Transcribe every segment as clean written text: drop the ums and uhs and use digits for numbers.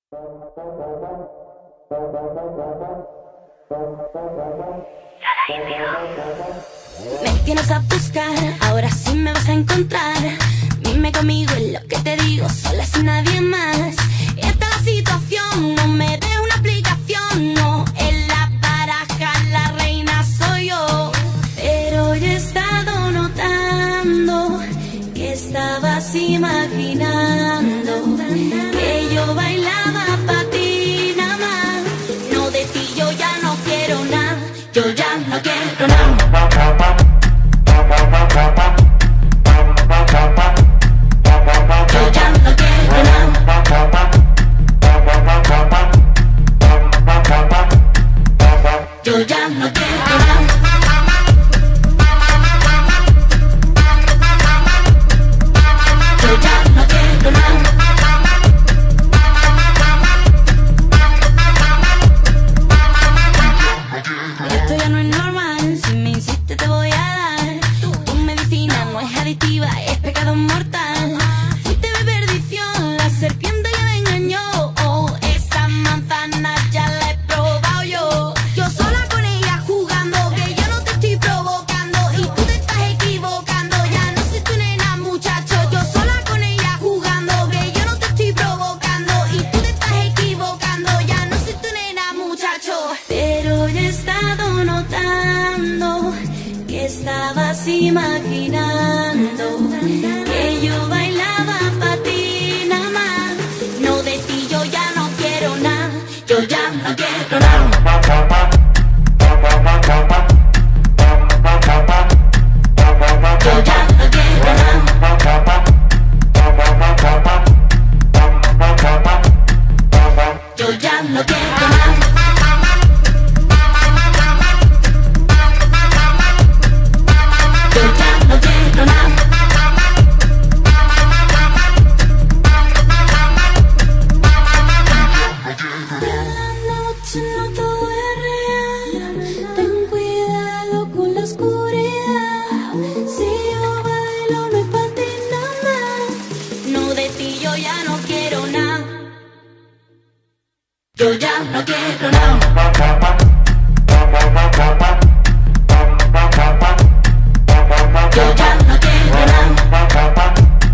Me tienes a buscar, ahora sí me vas a encontrar. Dime conmigo es lo que te digo, sola sin nadie más. Esta es la situación, no me des una explicación. No, en la baraja la reina soy yo. Pero yo he estado notando que estabas imaginando que yo bailaba pa' ti nada más. No, de ti yo ya no quiero nada, yo ya no quiero nada. Yo ya no quiero nada. Yo ya no quiero nada. Yo ya no quiero nada. Esto ya no es normal, si me insistes te voy a dar. Tu medicina no es adictiva, es pecado mortal. Fuiste de perdición, la serpiente ya me engañó. Oh, esa manzana ya la he probado yo. Yo sola con ella jugando, que yo no te estoy provocando y tú te estás equivocando. Ya no soy tu nena, muchacho. Yo sola con ella jugando, que yo no te estoy provocando y tú te estás equivocando. Ya no soy tu nena, muchacho. Pero yo he estado notando que estabas imaginando que yo bailaba pa' ti nada más. No, de ti yo ya no quiero nada, yo ya no quiero nada. Yo ya no quiero nada. Yo ya no quiero nada. Yo ya no quiero nada. La noche no todo es real. Ten cuidado con la oscuridad. Si yo bailo no es pa' ti nada más. No, de ti yo ya no quiero nada. Yo ya no quiero nada. Yo ya no quiero nada.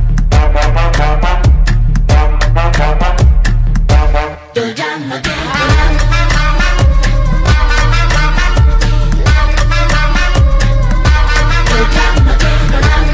Yo ya no quiero nada. Yo ya no quiero nada.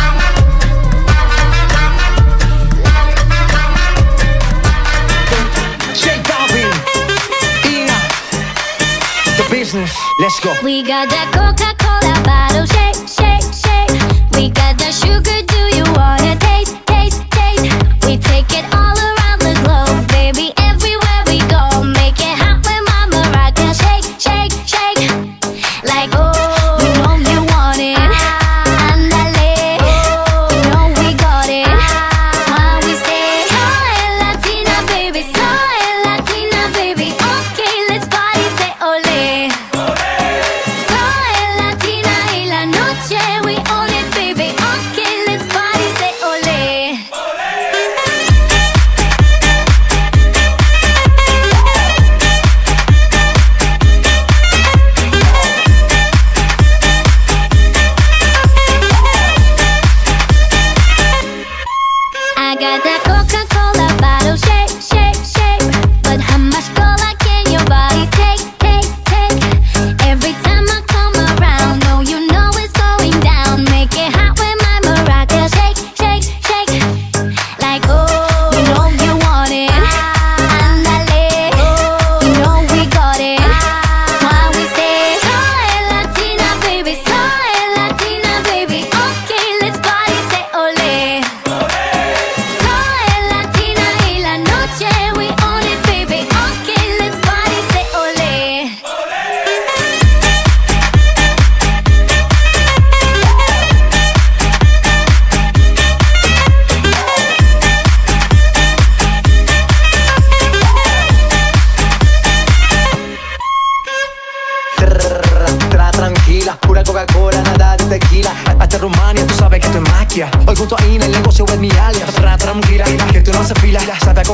J Balvin, Ina, the business. Let's go. We got that Coca-Cola bottle, shake, shake, shake. We got that sugar, do you wanna taste, taste, taste? We take it all around the globe, baby, everywhere we go. Make it hot when mama rock and shake, shake, shake. Like, oh, you know you want it. Andale, you know we got it. That's why we say, soy Latina, baby, soy Latina, baby. Okay, let's party, say ole. Soy Latina y la noche we own it, baby. Okay, let's party, say ole.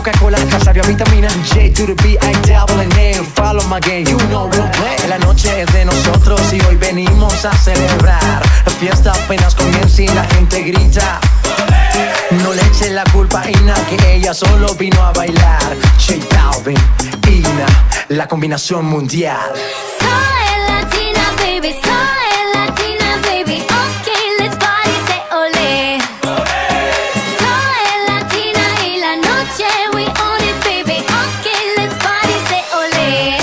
Coca-Cola, sabia, vitamina J to the B, I double N. Follow my game, you know we'll play. La noche es de nosotros y hoy venimos a celebrar. La fiesta apenas comienza y la gente grita. No le eche la culpa a Ina, que ella solo vino a bailar. J Balvin, Ina, la combinación mundial. Soy latina, baby, soy latina, baby. Okay, let's party, say ole. Soy latina y la noche we own it, baby. Okay, let's party, say ole.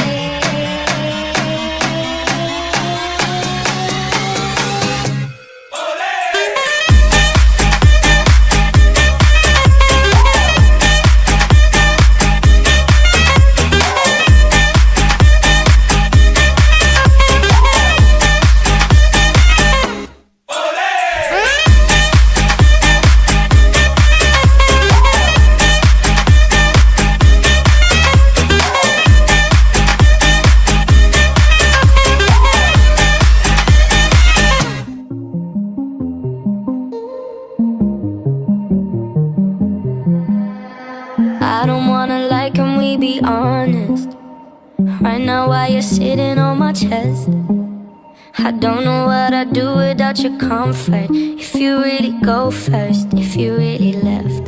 I don't wanna lie, can we be honest? Right now while you're sitting on my chest, I don't know what I'd do without your comfort. If you really go first, if you really left,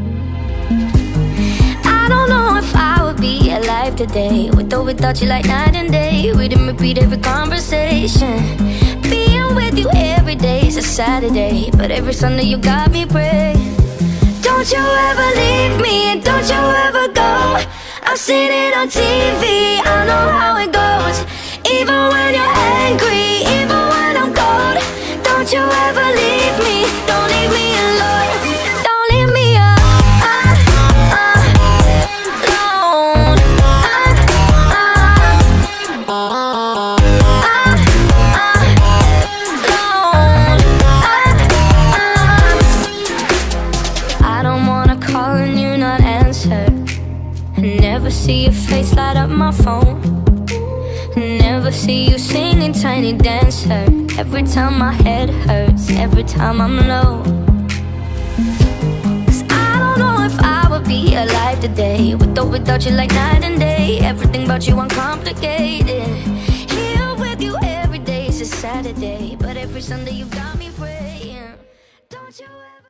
I don't know if I would be alive today, with or without you, like night and day. We didn't repeat every conversation. Being with you every day is a Saturday, but every Sunday you got me praying. Don't you ever leave me, and don't you ever go. I've seen it on TV, I know how it goes. Even when you're angry, even when I'm cold. Don't you ever leave me, don't leave me alone. Don't leave me alone. I don't wanna call and you not answer. Never see your face light up my phone. Never see you singing Tiny Dancer. Every time my head hurts, every time I'm low. 'Cause I don't know if I would be alive today, with or without you, like night and day. Everything about you uncomplicated. Here with you every day is a Saturday, but every Sunday you got me praying. Don't you ever